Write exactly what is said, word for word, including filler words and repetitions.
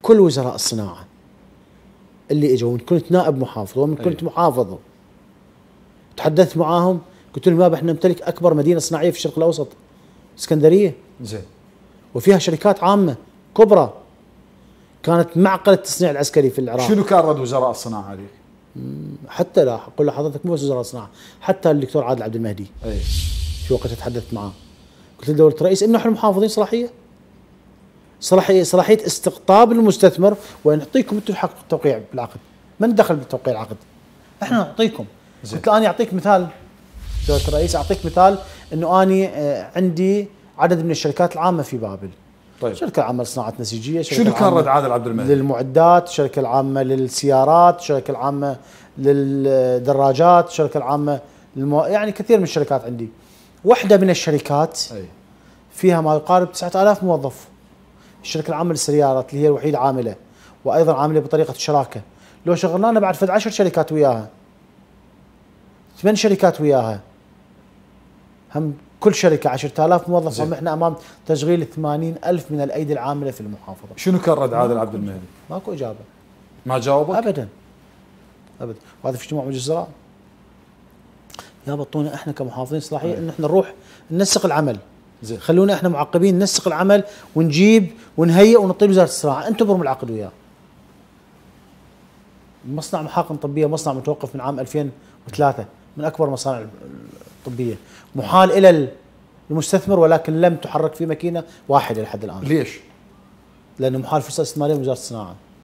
كل وزراء الصناعه اللي اجوا، ومن كنت نائب محافظ ومن كنت أي. محافظ، تحدثت معاهم قلت لهم يابا احنا نمتلك اكبر مدينه صناعيه في الشرق الاوسط، اسكندريه، زين، وفيها شركات عامه كبرى، كانت معقل التصنيع العسكري في العراق. شنو كان رد وزراء الصناعه عليك؟ حتى لا اقول لحضرتك مو بس وزراء الصناعه، حتى الدكتور عادل عبد المهدي اي في وقت تحدثت معاه قلت له دوله الرئيس انه احنا محافظين صلاحيه صلاحيه صلاحيه استقطاب المستثمر ونعطيكم انتم حق التوقيع بالعقد، من دخل بالتوقيع العقد؟ احنا نعطيكم. قلت له انا اعطيك مثال دوله الرئيس، اعطيك مثال انه اني عندي عدد من الشركات العامه في بابل. طيب، الشركه العامه للصناعات النسيجيه، شنو كان رد عادل عبد المهدي؟ للمعدات، الشركه العامه للسيارات، الشركه العامه للدراجات، الشركه العامه للمو... يعني كثير من الشركات عندي. واحده من الشركات أي. فيها ما يقارب تسعة آلاف موظف. الشركه العامه للسيارات اللي هي الوحيده عامله، وايضا عامله بطريقه الشراكه. لو شغلنا بعد فد عشر شركات وياها، ثمان شركات وياها، هم كل شركه عشرة آلاف موظف، هم احنا امام تشغيل ثمانين ألف من الايدي العامله في المحافظه. شنو كان رد عادل عبد المهدي؟ ماكو اجابه. ما جاوبك؟ ابدا ابدا. وهذا في اجتماع مجلس الوزراء يا بطونا احنا كمحافظين صلاحيه ان احنا نروح ننسق العمل. زين، خلونا احنا معقبين ننسق العمل ونجيب ونهيئ ونعطي وزاره الصناعه، انتم برموا العقد وياه. مصنع محاقن طبيه، مصنع متوقف من عام ألفين وثلاثة، من اكبر المصانع الطبيه، محال الى المستثمر ولكن لم تحرك فيه ماكينه واحده لحد الان. ليش؟ لانه محال فرصه استثماريه من وزاره الصناعه.